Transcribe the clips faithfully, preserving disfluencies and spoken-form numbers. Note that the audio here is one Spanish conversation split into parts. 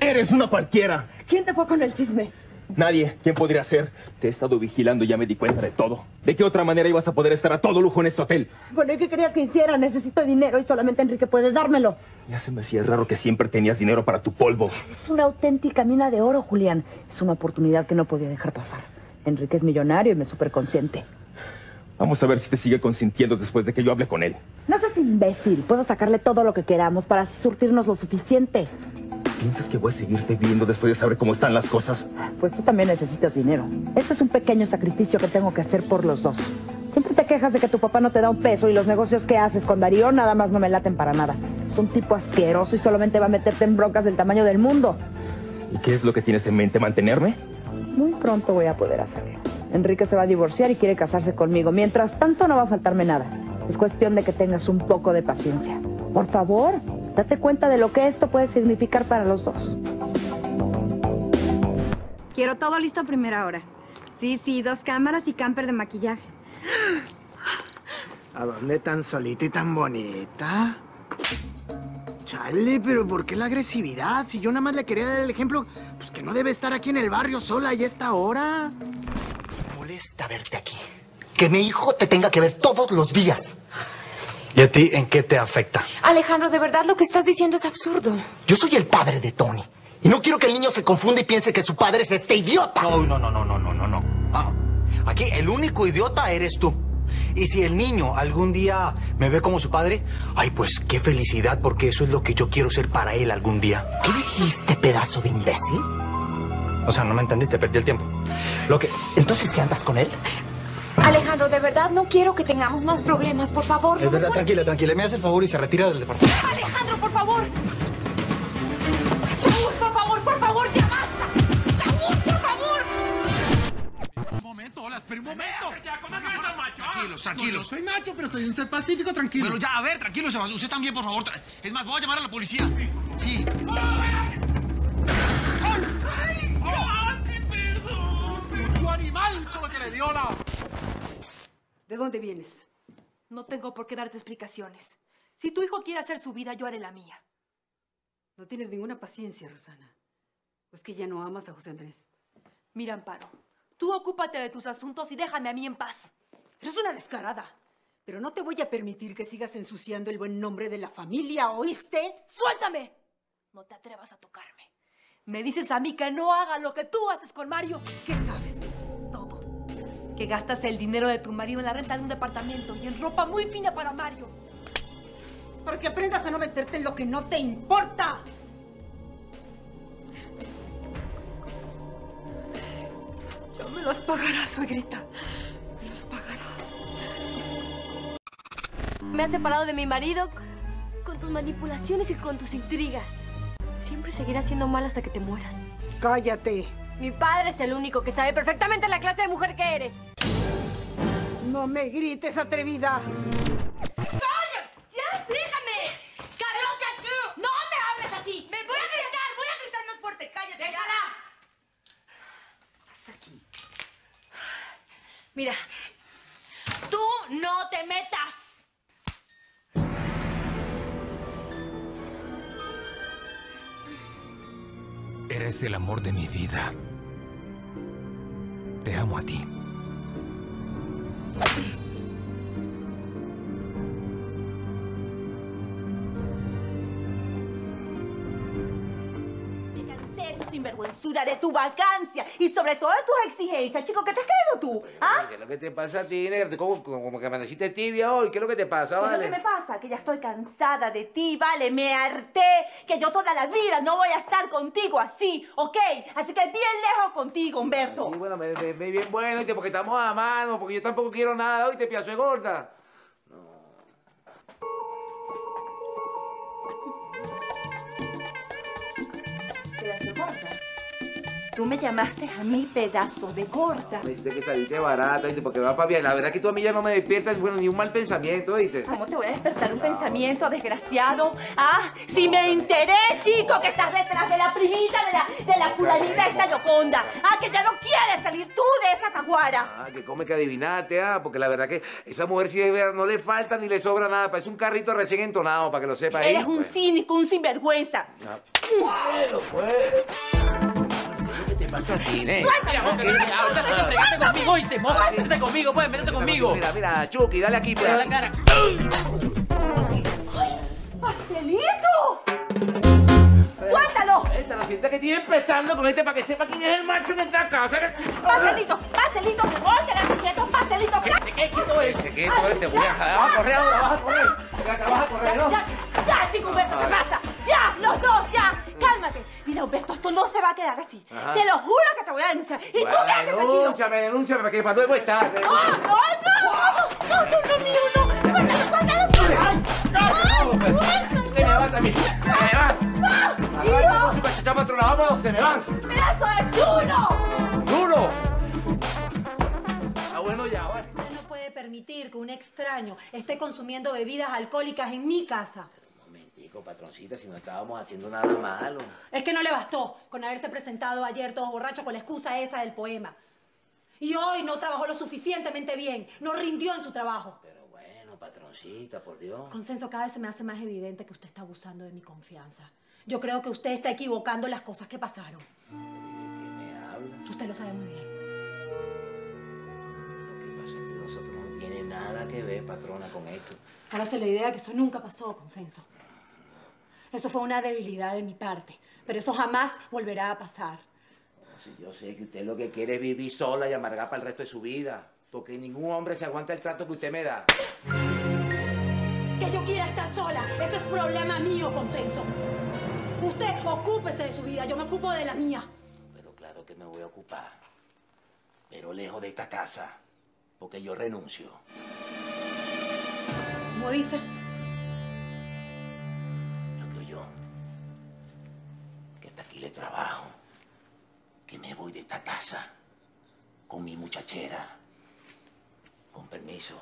Eres una cualquiera. ¿Quién te fue con el chisme? Nadie. ¿Quién podría ser? Te he estado vigilando y ya me di cuenta de todo. ¿De qué otra manera ibas a poder estar a todo lujo en este hotel? Bueno, ¿y qué querías que hiciera? Necesito dinero y solamente Enrique puede dármelo. Ya se me hacía raro que siempre tenías dinero para tu polvo. Es una auténtica mina de oro, Julián. Es una oportunidad que no podía dejar pasar. Enrique es millonario y me superconsciente. Vamos a ver si te sigue consintiendo después de que yo hable con él. No seas imbécil. Puedo sacarle todo lo que queramos para surtirnos lo suficiente. ¿Piensas que voy a seguirte viendo después de saber cómo están las cosas? Pues tú también necesitas dinero. Este es un pequeño sacrificio que tengo que hacer por los dos. Siempre te quejas de que tu papá no te da un peso y los negocios que haces con Darío nada más no me laten para nada. Es un tipo asqueroso y solamente va a meterte en broncas del tamaño del mundo. ¿Y qué es lo que tienes en mente? ¿Mantenerme? Muy pronto voy a poder hacerlo. Enrique se va a divorciar y quiere casarse conmigo. Mientras tanto no va a faltarme nada. Es cuestión de que tengas un poco de paciencia. Por favor, date cuenta de lo que esto puede significar para los dos. Quiero todo listo a primera hora. Sí, sí, dos cámaras y camper de maquillaje. ¿A dónde tan solita y tan bonita? Chale, pero ¿por qué la agresividad? Si yo nada más le quería dar el ejemplo, pues que no debe estar aquí en el barrio sola y a esta hora. Me molesta verte aquí. Que mi hijo te tenga que ver todos los días. ¿Y a ti en qué te afecta? Alejandro, de verdad lo que estás diciendo es absurdo. Yo soy el padre de Tony. Y no quiero que el niño se confunda y piense que su padre es este idiota. No, no, no, no, no, no, no, no. Ah, aquí el único idiota eres tú. Y si el niño algún día me ve como su padre, ay, pues qué felicidad, porque eso es lo que yo quiero ser para él algún día. ¿Qué dijiste, pedazo de imbécil? O sea, no me entendiste, perdí el tiempo. Lo que... Entonces, ¿si andas con él? Alejandro, de verdad no quiero que tengamos más problemas, por favor. Es verdad, tranquila, tranquila. Me hace el favor y se retira del departamento. Alejandro, por favor. Saúl, por favor, por favor, ya basta. Saúl, por favor. Un momento, hola, espera un momento. Ya, ¿cómo que eres macho? Tranquilos, tranquilos. No, no soy macho, pero soy un ser pacífico, tranquilo. Bueno, ya, a ver, tranquilo, Sebastián. Usted también, por favor. Es más, voy a llamar a la policía. Sí. ¡Ay! ¡Ay! ¡Perdón! ¡Su animal con lo que le dio la... ¿De dónde vienes? No tengo por qué darte explicaciones. Si tu hijo quiere hacer su vida, yo haré la mía. No tienes ninguna paciencia, Rosana. ¿O es que ya no amas a José Andrés? Mira, Amparo, tú ocúpate de tus asuntos y déjame a mí en paz. Eres una descarada. Pero no te voy a permitir que sigas ensuciando el buen nombre de la familia, ¿oíste? ¡Suéltame! No te atrevas a tocarme. Me dices a mí que no haga lo que tú haces con Mario. ¿Qué sabes tú? Todo. Que gastas el dinero de tu marido en la renta de un departamento y en ropa muy fina para Mario. Para que aprendas a no meterte en lo que no te importa. Ya me las pagarás, suegrita. Me las pagarás. Me has separado de mi marido con tus manipulaciones y con tus intrigas. Siempre seguirás siendo mal hasta que te mueras. Cállate. Mi padre es el único que sabe perfectamente la clase de mujer que eres. No me grites, atrevida. ¡Cállate! ¡Ya, déjame! ¡Carlota, tú! ¡No me hables así! ¡Me voy a gritar! ¡Voy a gritar más fuerte! ¡Cállate! ¡Déjala! ¿Qué pasa aquí? Mira, tú no te metas. Eres el amor de mi vida. Te amo a ti. Me cansé de tu sinvergüenzura, de tu vacancia y sobre todo de tus exigencias. Chico, ¿qué te has creído tú? ¿Ah? ¿Qué es lo que te pasa a ti, negra? Como, como que amaneciste tibia hoy. ¿Qué es lo que te pasa, ¿Qué es lo vale? que me pasa? Que ya estoy cansada de ti, vale, me harté, que yo toda la vida no voy a estar contigo así, ¿ok? Así que bien lejos contigo, Humberto. Sí, bueno, me, me, me bien bueno, ¿oíste? Porque estamos a mano, porque yo tampoco quiero nada, ¿oíste? Piazo de gorda. Pedazo de gorda. Tú me llamaste a mí pedazo de gorda. Me dijiste que saliste barata, ¿viste? Porque va para bien. La verdad que tú a mí ya no me despiertas, bueno, ni un mal pensamiento, ¿viste? ¿Cómo te voy a despertar un no. pensamiento, desgraciado? Ah, si me enteré, chico, que estás detrás de la primita de la, de la fulanita esta Yoconda. Ah, que ya no quieres salir tú de esa caguara. Ah, que come que adivinaste, ah, porque la verdad que esa mujer si de verdad no le falta ni le sobra nada. Parece un carrito recién entonado, para que lo sepa. Eres ahí, un pues. cínico, un sinvergüenza. Ah. Bueno, pues. ¿Qué te pasa a ti, eh? ¡Suéltame! Ahorita se te fregaste conmigo, oíste. Métete conmigo, pues, métete conmigo. Mira, mira, Chucky, dale aquí, pues. Dale la cara. ¡Ay! ¡Pastelito! ¡Suéltalo! Esta la sienta que estoy empezando con este para que sepa quién es el macho en esta casa. ¡Pastelito! ¡Pastelito! ¡Me voy a quedar quieto! ¡Pastelito! ¿Qué quieto es? ¿Qué quieto es? Te voy a... Vas a correr ahora, vas a correr. Mira, que vas a correr, ¿no? Ya, ya, ya, chico Humberto, ¿qué pasa? ¡Ya! ¡Los dos, ya! ¡Cálmate! Mira, Humberto, esto no se va a quedar así. Ajá. Te lo juro que te voy a denunciar. Y bueno, tú quédate tranquilo. denúnciame, denúnciame, que para luego estar. ¡No, no, no! ¡No, no, no, mío, no! ¡Suéltalo, suéltalo, suéltalo! Se me va también. Se me va. Vamos, echamos otro lado, vamos, se me van. ¡Pedazo de chulo! ¡Chulo! Ah, bueno, ya, vale. Usted no puede permitir que un extraño esté consumiendo bebidas alcohólicas en mi casa. Un momentico, patroncita, si no estábamos haciendo nada malo. Es que no le bastó con haberse presentado ayer todo borracho con la excusa esa del poema. Y hoy no trabajó lo suficientemente bien, no rindió en su trabajo. Pero bueno, patroncita, por Dios. Consenso, cada vez se me hace más evidente que usted está abusando de mi confianza. Yo creo que usted está equivocando las cosas que pasaron. ¿De qué me habla? Usted lo sabe muy bien. Lo que pasa entre nosotros no tiene nada que ver, patrona, con esto. Hágase la idea que eso nunca pasó, Consenso. Eso fue una debilidad de mi parte, pero eso jamás volverá a pasar. No, si yo sé que usted lo que quiere es vivir sola y amargar para el resto de su vida, porque ningún hombre se aguanta el trato que usted me da. Que yo quiera estar sola, eso es problema mío, Consenso. Usted ocúpese de su vida, yo me ocupo de la mía. Pero claro que me voy a ocupar, pero lejos de esta casa, porque yo renuncio. ¿Cómo dice? Lo que oyó, que hasta aquí le trabajo, que me voy de esta casa con mi muchachera, con permiso.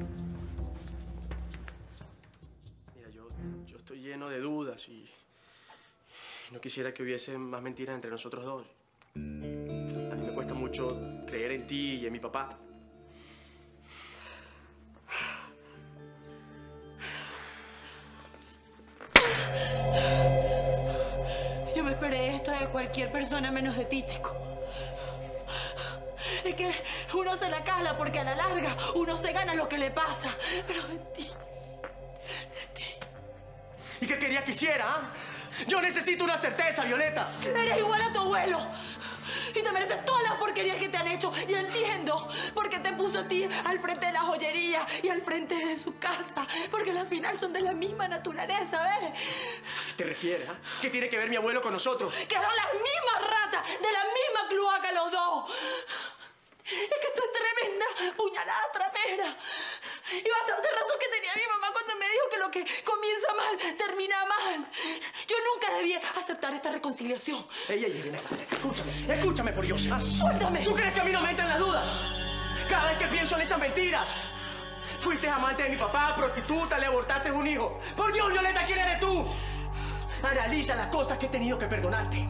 Mira, yo, yo estoy lleno de dudas y no quisiera que hubiese más mentiras entre nosotros dos. A mí me cuesta mucho creer en ti y en mi papá. Yo me esperé esto de cualquier persona menos de ti, chico. Es que uno se la cala porque a la larga uno se gana lo que le pasa. Pero de ti, de ti. ¿Y qué querías que hiciera, ah? Yo necesito una certeza, Violeta. Eres igual a tu abuelo. Y te mereces todas las porquerías que te han hecho. Y entiendo por qué te puso a ti al frente de la joyería y al frente de su casa. Porque al final son de la misma naturaleza, ¿ves? ¿Te refieres, ah? ¿Qué tiene que ver mi abuelo con nosotros? Que son las mismas ratas, de la misma cloaca los dos. Es que tú es tremenda puñalada trapera. Y bastante razón que tenía mi mamá cuando me dijo que lo que comienza mal, termina mal. Yo nunca debí aceptar esta reconciliación. Ey, ey, ey, escúchame, escúchame por Dios. ¿Ah? ¡Suéltame! ¿Tú crees que a mí no me entran las dudas? Cada vez que pienso en esas mentiras. Fuiste amante de mi papá, prostituta, le abortaste un hijo. Por Dios, Violeta, ¿quién eres tú? Analiza las cosas que he tenido que perdonarte.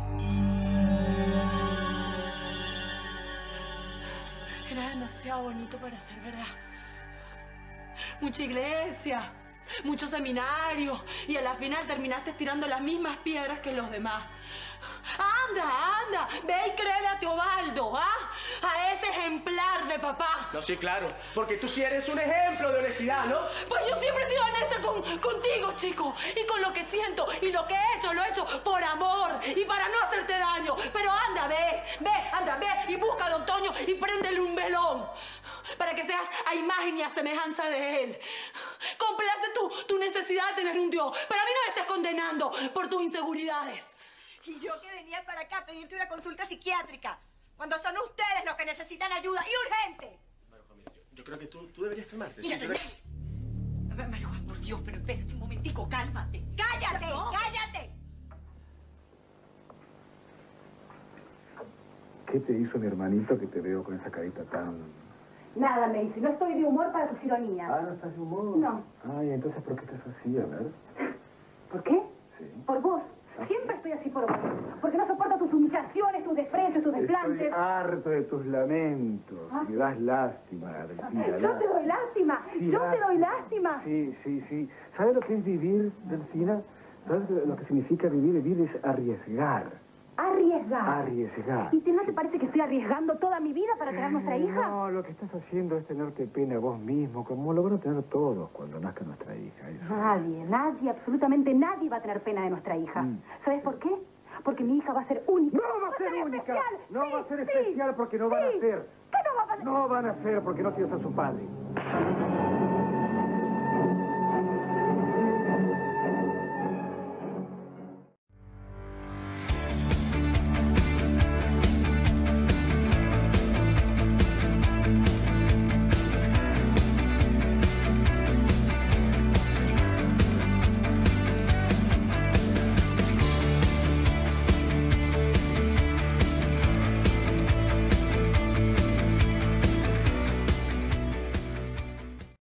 Era demasiado bonito para ser verdad. Mucha iglesia, mucho seminario, y a la final terminaste tirando las mismas piedras que los demás. Anda, anda, ve y créele a Teobaldo, ¿ah? A ese ejemplar de papá. No, sí, claro, porque tú sí eres un ejemplo de honestidad, ¿no? Pues yo siempre he sido honesta con, contigo, chico, y con lo que siento, y lo que he hecho, lo he hecho por amor, y para no hacerte daño. Pero anda, ve, ve, anda, ve, y busca a don Toño, y préndele un velón, para que seas a imagen y a semejanza de él. Complace tu, tu necesidad de tener un Dios, pero a mí no me estés condenando por tus inseguridades. Y yo que venía para acá a pedirte una consulta psiquiátrica, cuando son ustedes los que necesitan ayuda, y urgente. María Juan, mira, yo, yo creo que tú, tú deberías calmarte. Mira, Sincera... María Juan, por Dios, pero espérate un momentico, cálmate. ¡Cállate, no. cállate! ¿Qué te hizo mi hermanito que te veo con esa carita tan... Nada, Macy, no estoy de humor para tus ironías. Ah, ¿no estás de humor? No. Ay, entonces, ¿por qué estás así? A ver. ¿Por qué? Sí. Por vos. Siempre estoy así por vos. Porque no soporto tus humillaciones, tus desprecios, tus desplantes. Estoy harto de tus lamentos. ¿Ah? Me das lástima, Delfina. Yo te doy lástima. Sí, Yo lástima. te doy lástima. Sí, sí, sí. ¿Sabes lo que es vivir, Delfina? ¿Sabes lo que significa vivir? Vivir es arriesgar. Arriesgar. Arriesgar. ¿Y te no te parece que estoy arriesgando toda mi vida para tener nuestra hija? No, lo que estás haciendo es tenerte pena vos mismo, como lo van a tener todos cuando nazca nuestra hija. Eso. Nadie, nadie, absolutamente nadie va a tener pena de nuestra hija. Mm. ¿Sabes por qué? Porque mi hija va a ser única. ¡No va a ser única! Especial. No Sí, va a ser sí, especial porque no van sí. a ser. ¿Qué no va a ser? No van a ser porque no tienes a su padre.